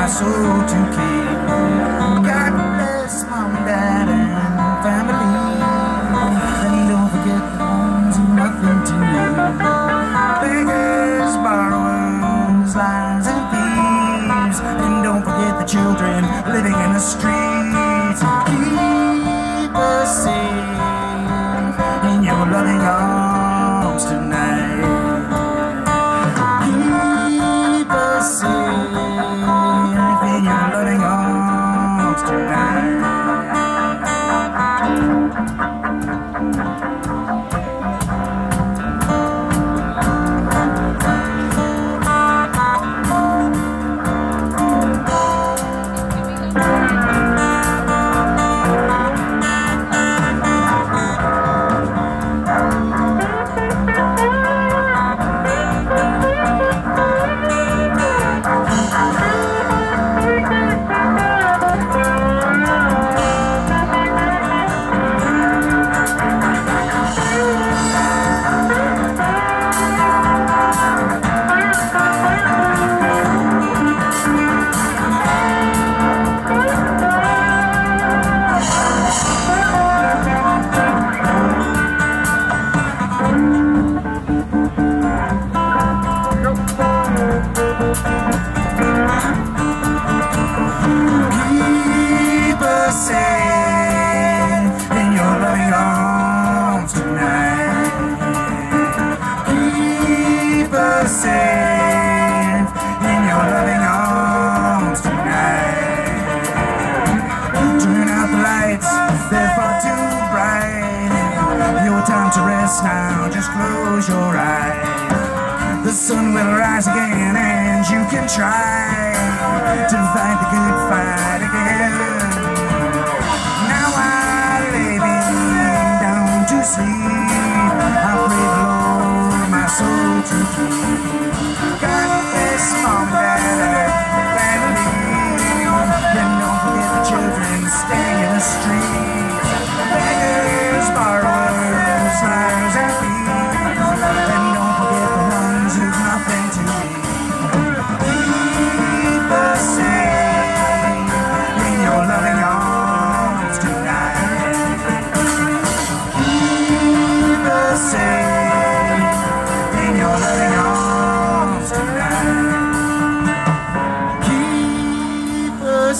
my soul to keep. God bless mom, dad, and family, and don't forget the ones who nothing to me. Beggars, borrowers, liars, and thieves, and don't forget the children living in the streets. Keep us safe in your loving arms tonight. Keep us safe in your loving arms tonight. Now just close your eyes. The sun will rise again and you can try to fight the good fight again. Now I lay me down to sleep. I pray the Lord my soul to keep. God bless mom, dad, and family, and don't forget the children staying in the streets. Beggars, borrowers, liars, and thieves, and don't forget the ones who've nothing to eat. Keep us safe in your loving arms tonight. Keep us safe in your loving arms tonight. Keep us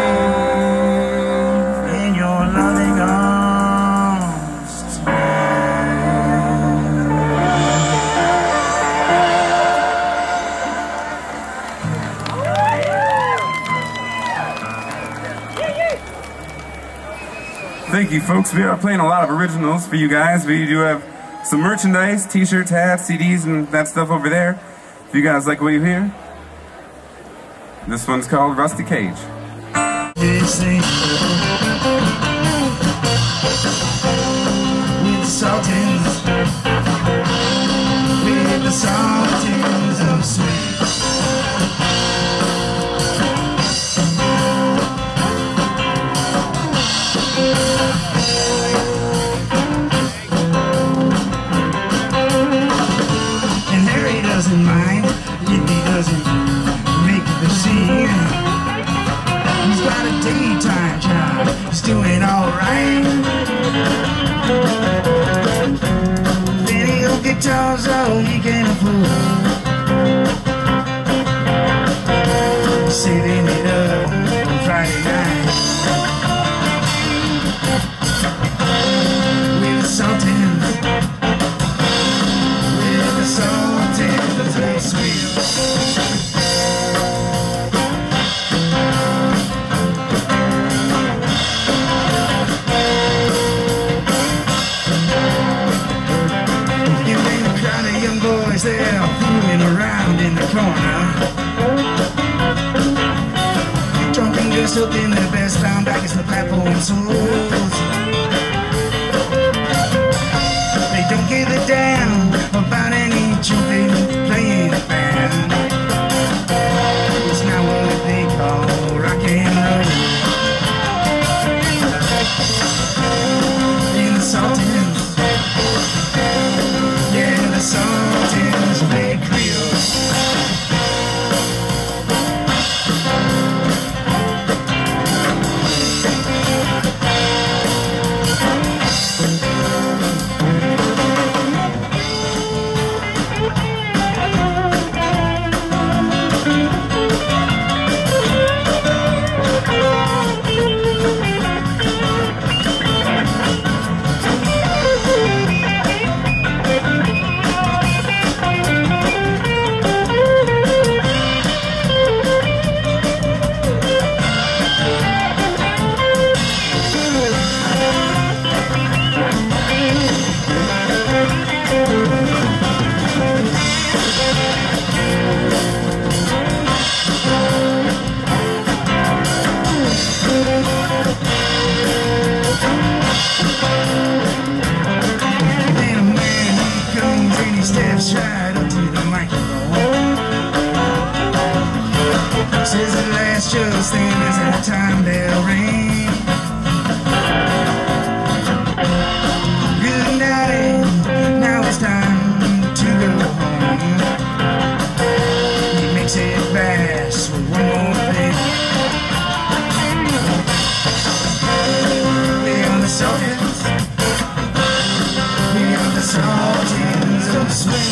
safe in your loving arms tonight. Thank you, folks. We are playing a lot of originals for you guys. We do have some merchandise, t-shirts, hats, CDs, and that stuff over there. If you guys like what you hear. This one's called Rusty Cage. With the Sultans, with the Sultans of Swing. And Harry doesn't mind if he doesn't make the scene. He's got a daytime job, he's doing alright. Video guitars, all he can afford. Saving it up on Friday night. With the Sultans, with the Sultans, they sweet. They're fooling around in the corner, drunk and dressed up in their best, found back as the platform souls. They don't give a damn about any jumping playing band. It's not what they call rock and roll. In the Sultans, yeah, the Sultans play Creole. Says the last just thing is that time bell ring. Good night, now it's time to go home. He makes it fast with one more thing. We are the Sultans. We are the Sultans of swing.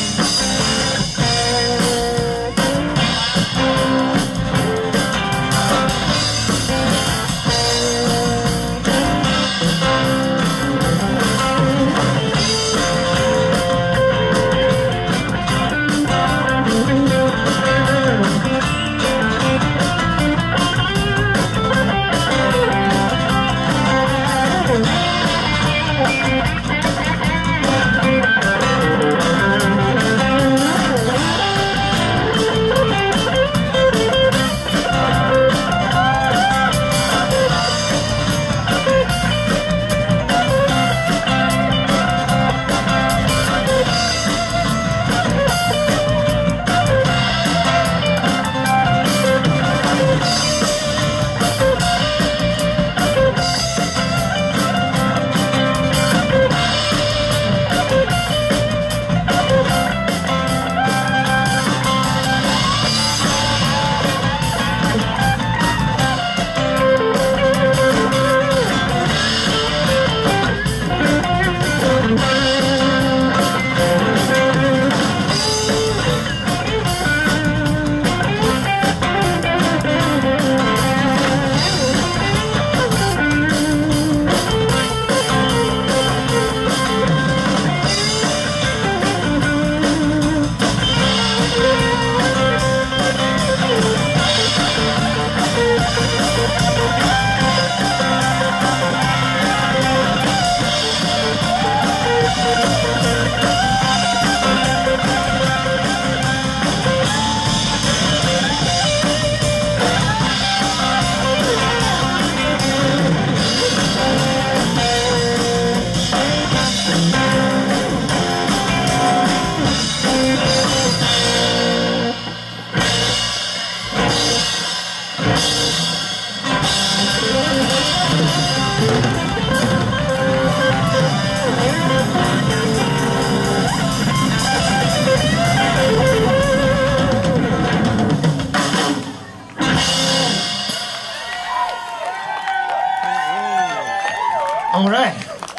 All right.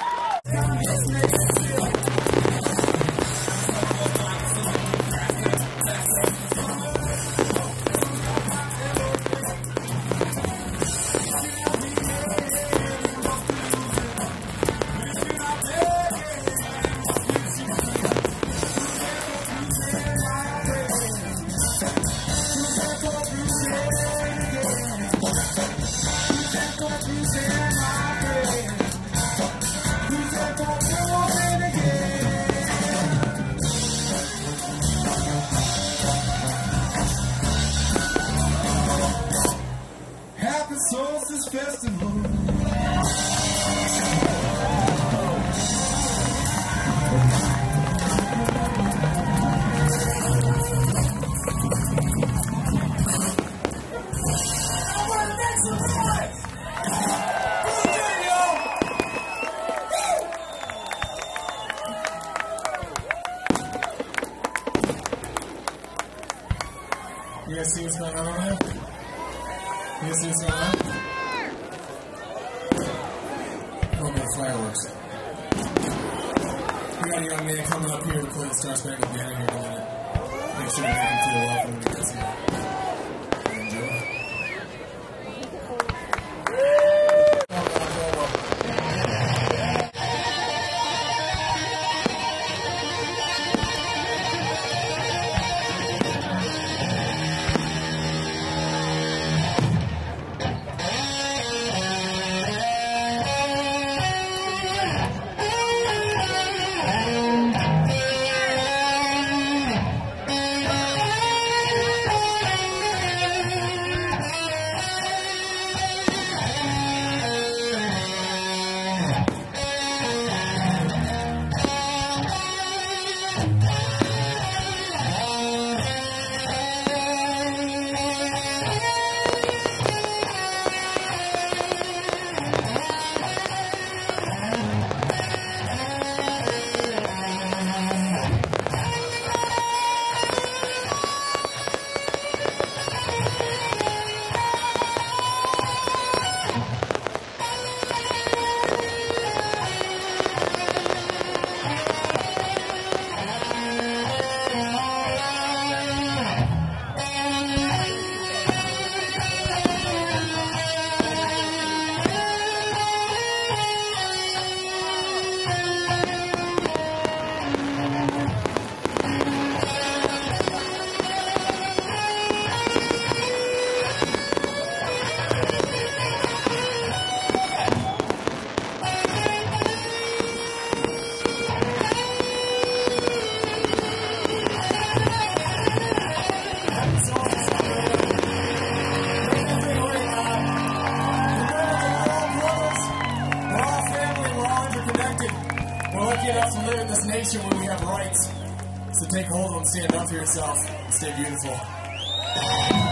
Happy Solstice Festival. You guys see what's going on over there? You guys see what's going on? Oh, man, fireworks. We got a young man coming up here to play the Spangled Banner here in a minute. Make sure you make him feel welcome when he gets here. Enjoy. live in this nation where we have rights. So take hold of them, stand up for yourself, and stay beautiful.